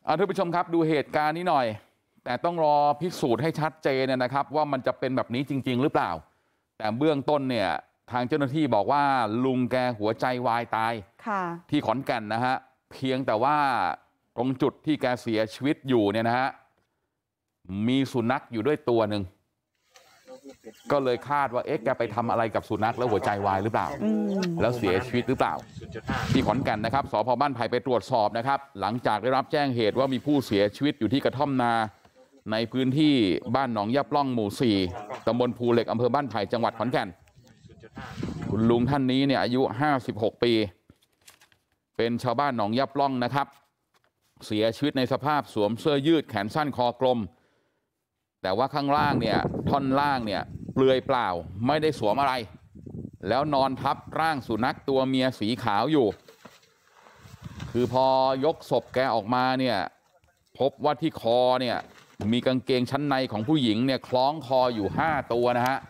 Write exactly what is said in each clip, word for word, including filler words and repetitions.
ท่านผู้ชมครับดูเหตุการณ์นี้หน่อยแต่ต้องรอพิสูจน์ให้ชัดเจนนะครับว่ามันจะเป็นแบบนี้จริงๆหรือเปล่าแต่เบื้องต้นเนี่ยทางเจ้าหน้าที่บอกว่าลุงแกหัวใจวายตายที่ขอนแก่นนะฮะเพียงแต่ว่าตรงจุดที่แกเสียชีวิตอยู่เนี่ยนะฮะมีสุนัขอยู่ด้วยตัวหนึ่งก็เลยคาดว่าเอ๊ะแกไปทำอะไรกับสุนัขแล้วหัวใจวายหรือเปล่าแล้วเสียชีวิตหรือเปล่าที่ขอนแก่นนะครับสภ.บ้านไผ่ไปตรวจสอบนะครับหลังจากได้รับแจ้งเหตุว่ามีผู้เสียชีวิตอยู่ที่กระท่อมนาในพื้นที่บ้านหนองยะปล่องหมู่สี่ตำบลภูเหล็กอำเภอบ้านไผ่จังหวัดขอนแก่นคุณลุงท่านนี้เนี่ยอายุห้าสิบหกปีเป็นชาวบ้านหนองยะปล่องนะครับเสียชีวิตในสภาพสวมเสื้อยืดแขนสั้นคอกลมแต่ว่าข้างล่างเนี่ยท่อนล่างเนี่ยเปลือยเปล่าไม่ได้สวมอะไรแล้วนอนทับร่างสุนัขตัวเมียสีขาวอยู่คือพอยกศพแกออกมาเนี่ยพบว่าที่คอเนี่ยมีกางเกงชั้นในของผู้หญิงเนี่ยคล้องคออยู่ห้าตัวนะฮะ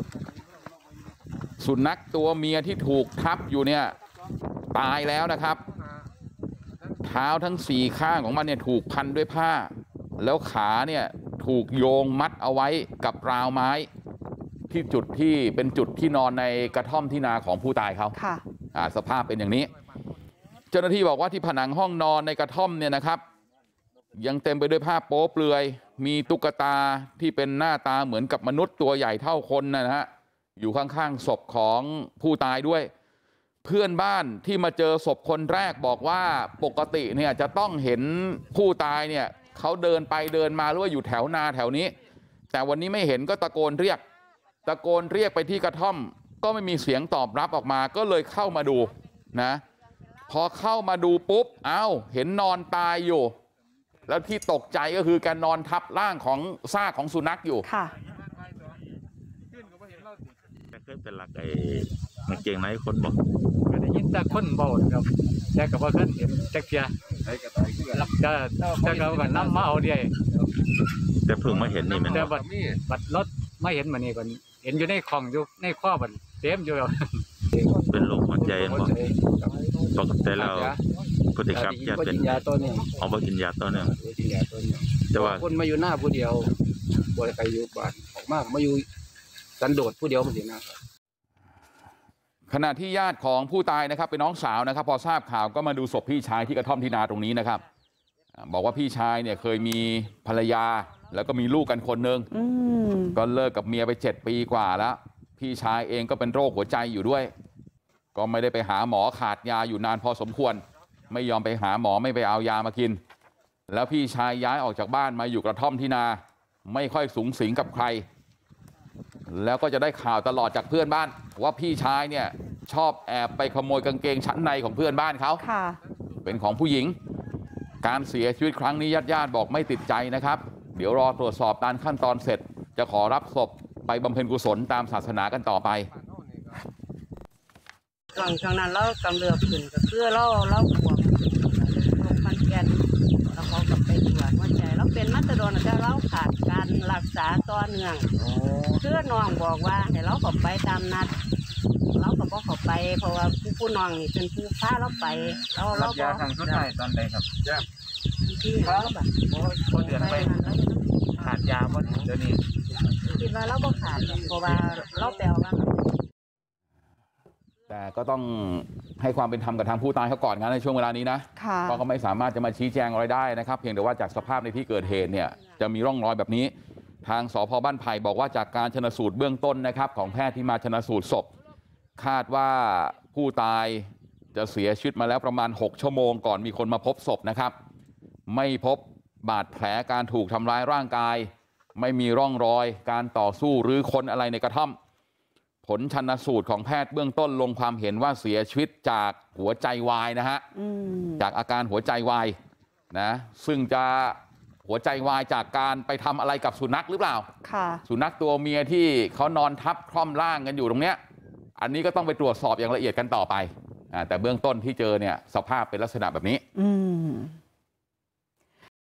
สุนัขตัวเมียที่ถูกทับอยู่เนี่ยตายแล้วนะครับเท้าทั้งสี่ข้างของมันเนี่ยถูกพันด้วยผ้าแล้วขาเนี่ยถูกโยงมัดเอาไว้กับราวไม้ที่จุดที่เป็นจุดที่นอนในกระท่อมที่นาของผู้ตายเขาค่ะอ่าสภาพเป็นอย่างนี้เจ้าหน้าที่บอกว่าที่ผนังห้องนอนในกระท่อมเนี่ยนะครับยังเต็มไปด้วยผ้าโป๊เปลือยมีตุ๊กตาที่เป็นหน้าตาเหมือนกับมนุษย์ตัวใหญ่เท่าคนนะฮะอยู่ข้างๆศพของผู้ตายด้วยเพื่อนบ้านที่มาเจอศพคนแรกบอกว่าปกติเนี่ยจะต้องเห็นผู้ตายเนี่ยเขาเดินไปเดินมาหรือว่าอยู่แถวนาแถวนี้แต่วันนี้ไม่เห็นก็ตะโกนเรียกตะโกนเรียกไปที่กระท่อมก็ไม่มีเสียงตอบรับออกมาก็เลยเข้ามาดูนะพอเข้ามาดูปุ๊บเอ้าเห็นนอนตายอยู่แล้วที่ตกใจก็คือการนอนทับร่างของซากของสุนัขอยู่ค่ะเคยเป็นหลักไอ้กางเกงในคนบอกก็ได้ยินแต่คนบอกครับแต่ก็บ่เคยเห็นจักเที่ยรับจะจะเขาก็นำมาเอาเด้แต่เพิ่งมาเห็นนี่แม่นแต่บัดบัดรถไม่เห็นมื้อนี้ก่อนเห็นอยู่ในคลองอยู่ในคอบัดเต็มอยู่เป็นโรคหัวใจบ่ปกติแล้วพฤติกรรมจะเป็นยาตัวนึงอ๋อบ่กินยาตัวนึงกินยาตัวนึงแต่ว่าคนมาอยู่หน้าผู้เดียวบ่ได้ไปอยู่บ้านออกมามาอยู่สันโดษผู้เดียวมันสินะขณะที่ญาติของผู้ตายนะครับเป็นน้องสาวนะครับพอทราบข่าวก็มาดูศพพี่ชายที่กระท่อมที่นาตรงนี้นะครับบอกว่าพี่ชายเนี่ยเคยมีภรรยาแล้วก็มีลูกกันคนหนึ่งก็เลิกกับเมียไปเจ็ดปีกว่าแล้วพี่ชายเองก็เป็นโรคหัวใจอยู่ด้วยก็ไม่ได้ไปหาหมอขาดยาอยู่นานพอสมควรไม่ยอมไปหาหมอไม่ไปเอายามากินแล้วพี่ชายย้ายออกจากบ้านมาอยู่กระท่อมที่นาไม่ค่อยสุงสิงกับใครแล้วก็จะได้ข่าวตลอดจากเพื่อนบ้านว่าพี่ชายเนี่ยชอบแอบไปขโมยกางเกงชั้นในของเพื่อนบ้านเขาเป็นของผู้หญิงการเสียชีวิตครั้งนี้ญาติญาติบอกไม่ติดใจนะครับเดี๋ยวรอตรวจสอบตามขั้นตอนเสร็จจะขอรับศพไปบำเพ็ญกุศลตามศาสนากันต่อไปหลังจากนั้นเรากำเริบขึ้นก็คือเราเราปวดโรคมันแกนแล้วเขากับไปตรวจหัวใจเราเป็นมัตตดอนแต่เราขาดการรักษาต่อเนื่องเพื่อน้องบอกว่าให้เราขอไปตามนัดเราก็บอกขอไปเพราะว่าผู้ผู้น้องนี่เป็นผู้พาเราไปเราเราบอกยาทางสุดท้ายตอนใดครับที่เขาแบบพอเดือนไปขาดยาบ่เดี๋ยวนี้คิดว่าเราบ่ขาดเพราะว่าเราแปลว่าแต่ก็ต้องให้ความเป็นธรรมกับทางผู้ตายเขาก่อนนะในช่วงเวลานี้นะเพราะเขาไม่สามารถจะมาชี้แจงอะไรได้นะครับเพียงแต่ว่าจากสภาพในที่เกิดเหตุเนี่ยจะมีร่องรอยแบบนี้ทางสภ.บ้านไผ่บอกว่าจากการชนสูตรเบื้องต้นนะครับของแพทย์ที่มาชนสูตรศพคาดว่าผู้ตายจะเสียชีวิตมาแล้วประมาณหกชั่วโมงก่อนมีคนมาพบศพนะครับไม่พบบาดแผลการถูกทำร้ายร่างกายไม่มีร่องรอยการต่อสู้หรือค้นอะไรในกระท่อมผลชันสูตรของแพทย์เบื้องต้นลงความเห็นว่าเสียชีวิตจากหัวใจวายนะฮะจากอาการหัวใจวายนะซึ่งจะหัวใจวายจากการไปทำอะไรกับสุนัขหรือเปล่าสุนัขตัวเมียที่เขานอนทับคล่อมร่างกันอยู่ตรงเนี้ยอันนี้ก็ต้องไปตรวจสอบอย่างละเอียดกันต่อไปแต่เบื้องต้นที่เจอเนี่ยสภาพเป็นลักษณะแบบนี้